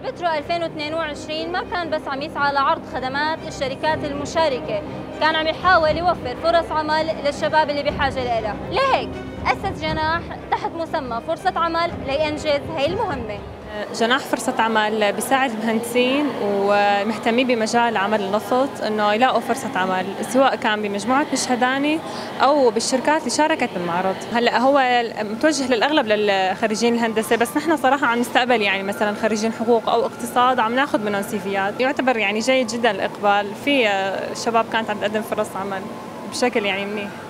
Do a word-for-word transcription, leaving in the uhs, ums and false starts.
بترو ألفين واثنين وعشرين ما كان بس عم يسعى لعرض خدمات الشركات المشاركة، كان عم يحاول يوفر فرص عمل للشباب اللي بحاجة لها. لهيك أسس جناح تحت مسمى فرصة عمل لينجز هي المهمة. جناح فرصة عمل بيساعد المهندسين ومهتمين بمجال عمل النفط انه يلاقوا فرصة عمل، سواء كان بمجموعة مشهداني او بالشركات اللي شاركت بالمعرض. هلا هو متوجه للاغلب للخريجين الهندسة، بس نحن صراحة عم نستقبل يعني مثلا خريجين حقوق او اقتصاد عم ناخذ منهم سيفيات. يعتبر يعني جيد جدا الاقبال، في شباب كانت عم تقدم فرص عمل بشكل يعني منيح.